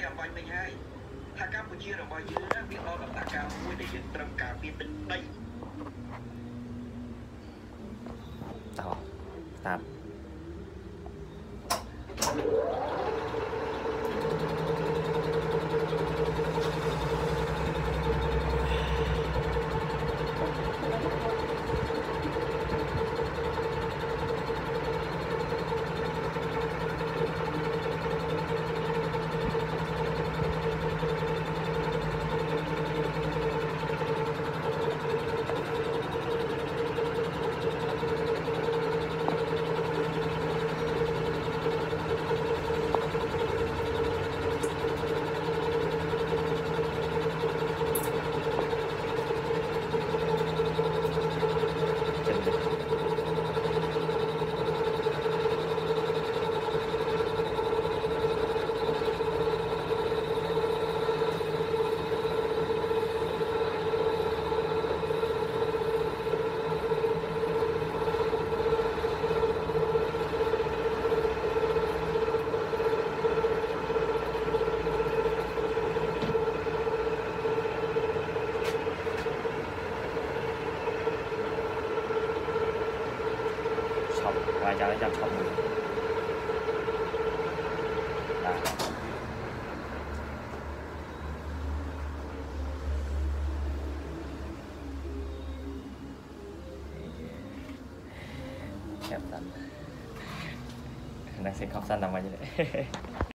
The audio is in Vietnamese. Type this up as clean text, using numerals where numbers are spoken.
làm bánh mình hay thà Campuchia là bao nhiêu đó biết đâu là ta cao vui để dựng trầm cả biết tính đây tao tạm vài cho nó chăm sóc người đẹp lắm đang xem không xanh nằm ngoài như thế